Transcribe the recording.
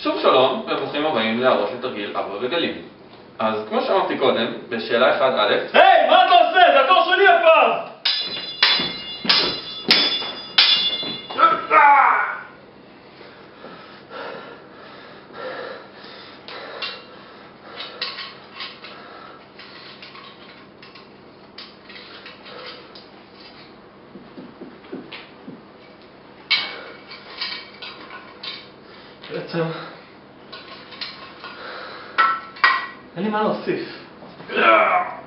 שוב שלום, וברוכים הבאים להראות לתרגיל אבא וגלים. אז כמו שאמרתי קודם, בשאלה 1א... היי, מה אתה עושה? זה התור שלי הפעם! בעצם אין לי מה להוסיף.